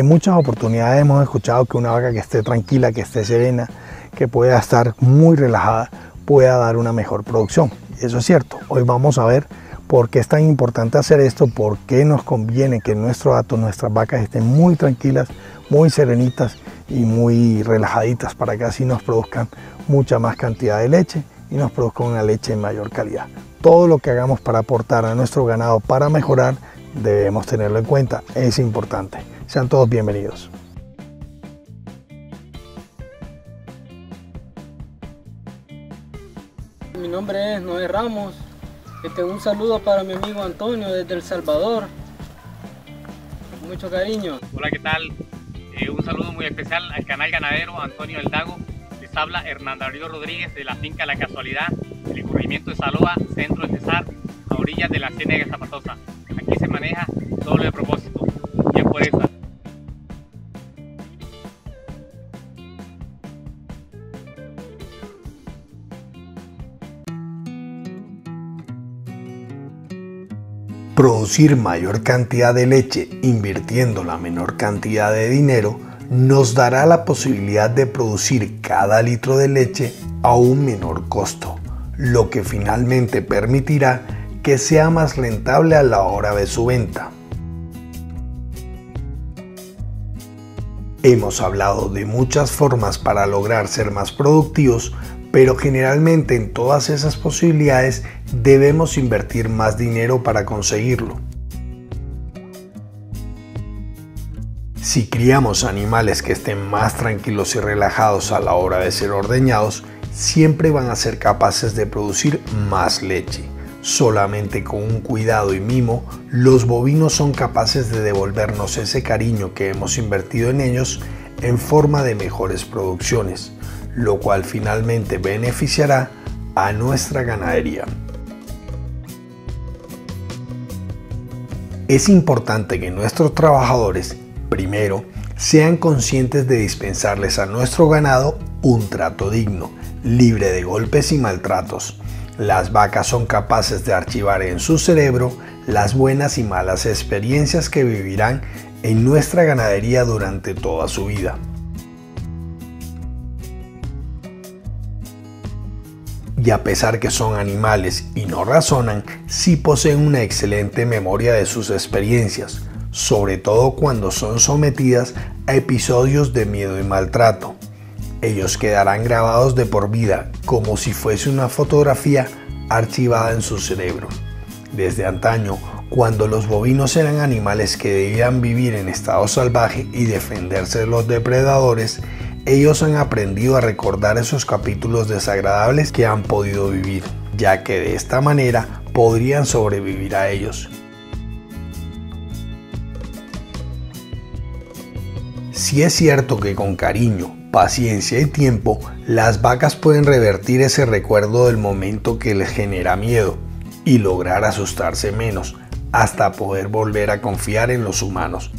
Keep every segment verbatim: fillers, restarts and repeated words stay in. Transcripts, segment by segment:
muchas oportunidades hemos escuchado que una vaca que esté tranquila, que esté serena, que pueda estar muy relajada, pueda dar una mejor producción. Y eso es cierto. Hoy vamos a ver por qué es tan importante hacer esto, por qué nos conviene que nuestro hato, nuestras vacas estén muy tranquilas, muy serenitas y muy relajaditas para que así nos produzcan mucha más cantidad de leche y nos produzcan una leche de mayor calidad. Todo lo que hagamos para aportar a nuestro ganado, para mejorar, debemos tenerlo en cuenta, es importante. Sean todos bienvenidos. Mi nombre es Noé Ramos. Este, un saludo para mi amigo Antonio desde El Salvador. Mucho cariño. Hola, ¿qué tal? Eh, un saludo muy especial al canal ganadero Antonio del Dago. Les habla Hernán Darío Rodríguez de la finca La Casualidad, el corregimiento de Saloa, centro de Cesar, a orillas de la Ciénaga Zapatosa. Aquí se maneja doble propósito, y es por esa. Producir mayor cantidad de leche invirtiendo la menor cantidad de dinero nos dará la posibilidad de producir cada litro de leche a un menor costo, lo que finalmente permitirá que sea más rentable a la hora de su venta. Hemos hablado de muchas formas para lograr ser más productivos, pero generalmente en todas esas posibilidades debemos invertir más dinero para conseguirlo. Si criamos animales que estén más tranquilos y relajados a la hora de ser ordeñados, siempre van a ser capaces de producir más leche. Solamente con un cuidado y mimo, los bovinos son capaces de devolvernos ese cariño que hemos invertido en ellos en forma de mejores producciones, lo cual finalmente beneficiará a nuestra ganadería. Es importante que nuestros trabajadores, primero, sean conscientes de dispensarles a nuestro ganado un trato digno, libre de golpes y maltratos. Las vacas son capaces de archivar en su cerebro las buenas y malas experiencias que vivirán en nuestra ganadería durante toda su vida. Y a pesar que son animales y no razonan, sí poseen una excelente memoria de sus experiencias, sobre todo cuando son sometidas a episodios de miedo y maltrato. Ellos quedarán grabados de por vida, como si fuese una fotografía archivada en su cerebro. Desde antaño, cuando los bovinos eran animales que debían vivir en estado salvaje y defenderse de los depredadores, ellos han aprendido a recordar esos capítulos desagradables que han podido vivir, ya que de esta manera podrían sobrevivir a ellos. Sí es cierto que con cariño, paciencia y tiempo, las vacas pueden revertir ese recuerdo del momento que les genera miedo y lograr asustarse menos, hasta poder volver a confiar en los humanos.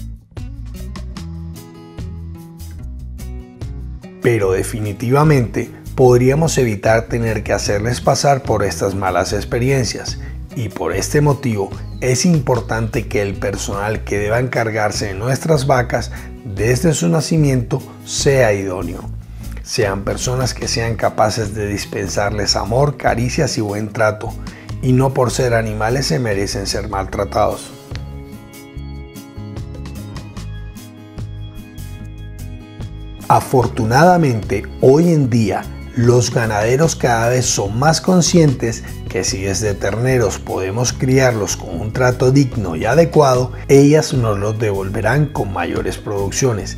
Pero definitivamente podríamos evitar tener que hacerles pasar por estas malas experiencias, y por este motivo es importante que el personal que deba encargarse de nuestras vacas desde su nacimiento sea idóneo. Sean personas que sean capaces de dispensarles amor, caricias y buen trato, y no por ser animales se merecen ser maltratados. Afortunadamente, hoy en día, los ganaderos cada vez son más conscientes que si desde terneros podemos criarlos con un trato digno y adecuado, ellas nos los devolverán con mayores producciones.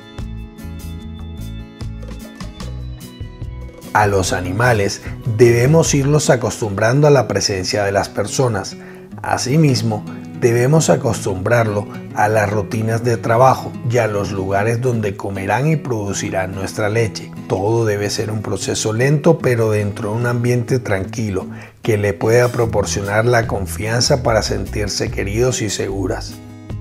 A los animales debemos irlos acostumbrando a la presencia de las personas. Asimismo, debemos acostumbrarlo a las rutinas de trabajo y a los lugares donde comerán y producirán nuestra leche. Todo debe ser un proceso lento, pero dentro de un ambiente tranquilo que le pueda proporcionar la confianza para sentirse queridos y seguras.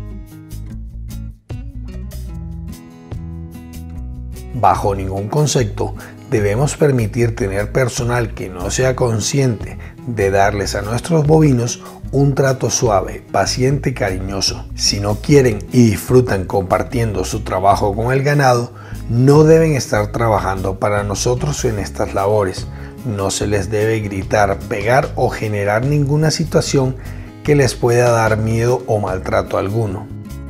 Bajo ningún concepto debemos permitir tener personal que no sea consciente de darles a nuestros bovinos un trato suave, paciente y cariñoso. Si no quieren y disfrutan compartiendo su trabajo con el ganado, no deben estar trabajando para nosotros en estas labores. No se les debe gritar, pegar o generar ninguna situación que les pueda dar miedo o maltrato alguno.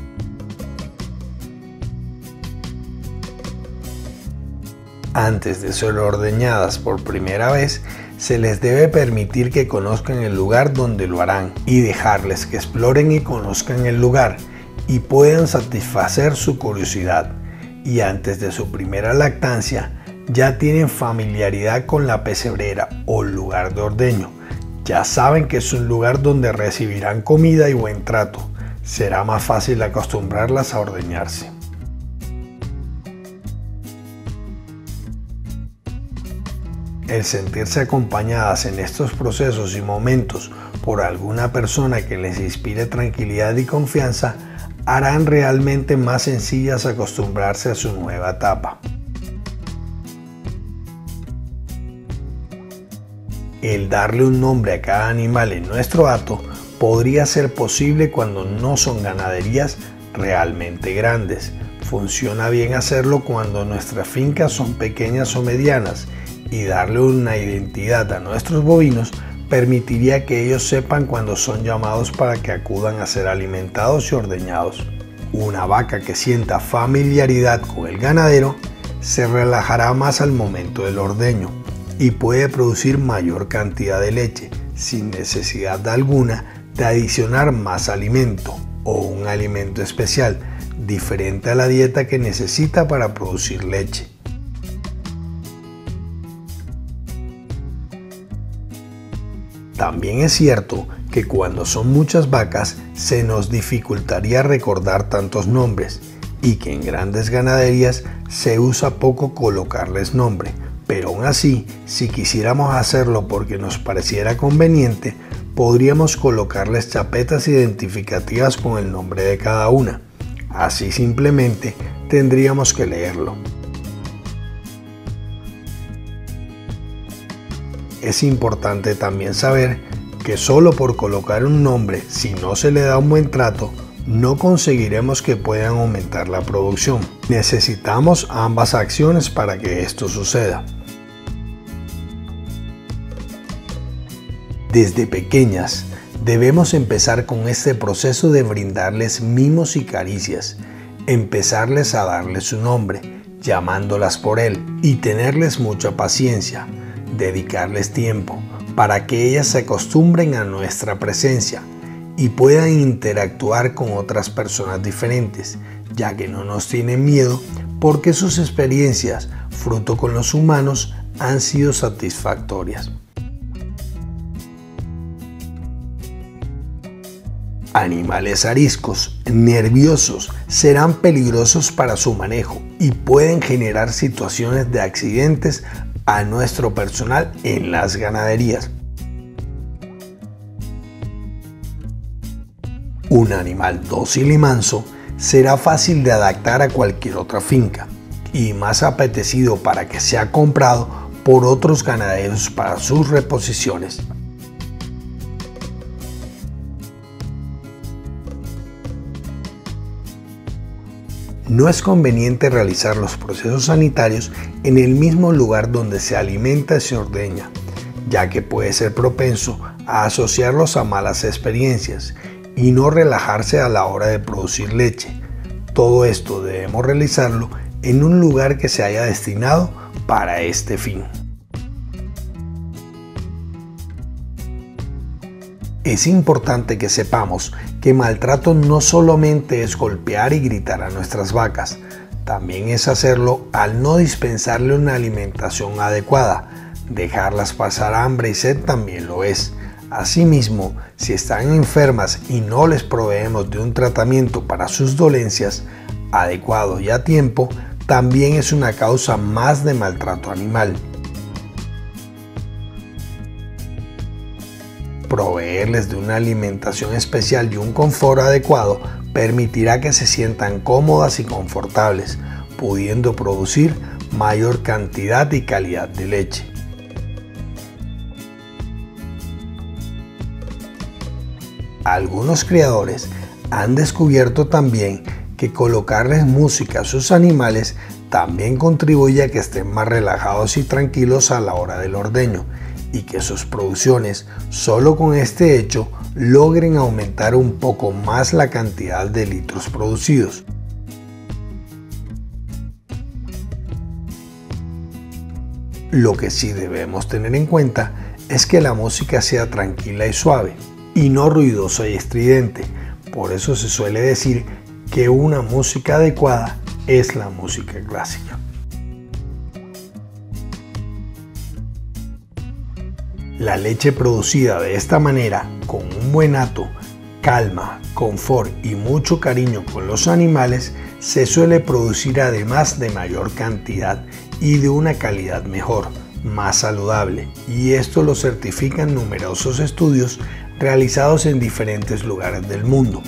Antes de ser ordeñadas por primera vez, se les debe permitir que conozcan el lugar donde lo harán y dejarles que exploren y conozcan el lugar y puedan satisfacer su curiosidad. Y antes de su primera lactancia, ya tienen familiaridad con la pesebrera o lugar de ordeño. Ya saben que es un lugar donde recibirán comida y buen trato. Será más fácil acostumbrarlas a ordeñarse. El sentirse acompañadas en estos procesos y momentos por alguna persona que les inspire tranquilidad y confianza harán realmente más sencillas acostumbrarse a su nueva etapa. El darle un nombre a cada animal en nuestro hato podría ser posible cuando no son ganaderías realmente grandes. Funciona bien hacerlo cuando nuestras fincas son pequeñas o medianas, y darle una identidad a nuestros bovinos permitiría que ellos sepan cuando son llamados para que acudan a ser alimentados y ordeñados. Una vaca que sienta familiaridad con el ganadero se relajará más al momento del ordeño y puede producir mayor cantidad de leche sin necesidad alguna de adicionar más alimento o un alimento especial diferente a la dieta que necesita para producir leche. También es cierto que cuando son muchas vacas se nos dificultaría recordar tantos nombres y que en grandes ganaderías se usa poco colocarles nombre, pero aún así, si quisiéramos hacerlo porque nos pareciera conveniente, podríamos colocarles chapetas identificativas con el nombre de cada una. Así simplemente tendríamos que leerlo. Es importante también saber que solo por colocar un nombre, si no se le da un buen trato, no conseguiremos que puedan aumentar la producción. Necesitamos ambas acciones para que esto suceda. Desde pequeñas debemos empezar con este proceso de brindarles mimos y caricias, empezarles a darles su nombre, llamándolas por él y tenerles mucha paciencia. Dedicarles tiempo para que ellas se acostumbren a nuestra presencia y puedan interactuar con otras personas diferentes, ya que no nos tienen miedo porque sus experiencias, fruto con los humanos, han sido satisfactorias. Animales ariscos, nerviosos, serán peligrosos para su manejo y pueden generar situaciones de accidentes a nuestro personal en las ganaderías. Un animal dócil y manso será fácil de adaptar a cualquier otra finca y más apetecido para que sea comprado por otros ganaderos para sus reposiciones. No es conveniente realizar los procesos sanitarios en el mismo lugar donde se alimenta y se ordeña, ya que puede ser propenso a asociarlos a malas experiencias y no relajarse a la hora de producir leche. Todo esto debemos realizarlo en un lugar que se haya destinado para este fin. Es importante que sepamos que maltrato no solamente es golpear y gritar a nuestras vacas, también es hacerlo al no dispensarle una alimentación adecuada. Dejarlas pasar hambre y sed también lo es. Asimismo, si están enfermas y no les proveemos de un tratamiento para sus dolencias adecuado y a tiempo, también es una causa más de maltrato animal. Proveerles de una alimentación especial y un confort adecuado permitirá que se sientan cómodas y confortables, pudiendo producir mayor cantidad y calidad de leche. Algunos criadores han descubierto también que colocarles música a sus animales también contribuye a que estén más relajados y tranquilos a la hora del ordeño y que sus producciones, solo con este hecho, logren aumentar un poco más la cantidad de litros producidos. Lo que sí debemos tener en cuenta es que la música sea tranquila y suave, y no ruidosa y estridente. Por eso se suele decir que una música adecuada es la música clásica. La leche producida de esta manera, con un buen hato, calma, confort y mucho cariño con los animales, se suele producir además de mayor cantidad y de una calidad mejor, más saludable, y esto lo certifican numerosos estudios realizados en diferentes lugares del mundo.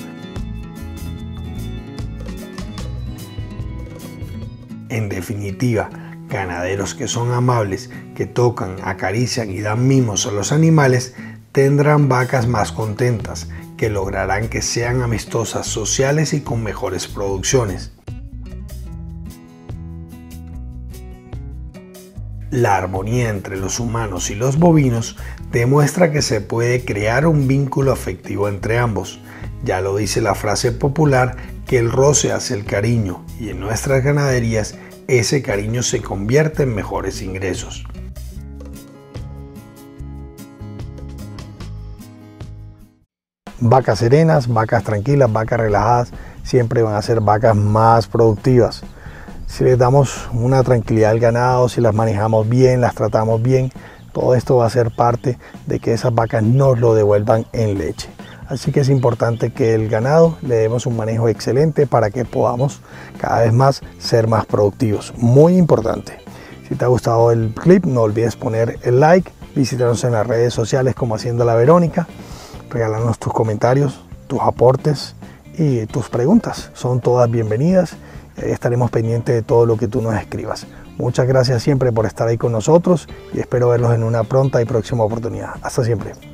En definitiva, ganaderos que son amables, que tocan, acarician y dan mimos a los animales, tendrán vacas más contentas, que lograrán que sean amistosas, sociales y con mejores producciones. La armonía entre los humanos y los bovinos demuestra que se puede crear un vínculo afectivo entre ambos. Ya lo dice la frase popular que el roce hace el cariño, y en nuestras ganaderías ese cariño se convierte en mejores ingresos. Vacas serenas, vacas tranquilas, vacas relajadas, siempre van a ser vacas más productivas. Si les damos una tranquilidad al ganado, si las manejamos bien, las tratamos bien, todo esto va a ser parte de que esas vacas nos lo devuelvan en leche. Así que es importante que el ganado le demos un manejo excelente para que podamos cada vez más ser más productivos. Muy importante. Si te ha gustado el clip, no olvides poner el like, visítanos en las redes sociales como Hacienda La Verónica, regálanos tus comentarios, tus aportes y tus preguntas. Son todas bienvenidas. Estaremos pendientes de todo lo que tú nos escribas. Muchas gracias siempre por estar ahí con nosotros y espero verlos en una pronta y próxima oportunidad. Hasta siempre.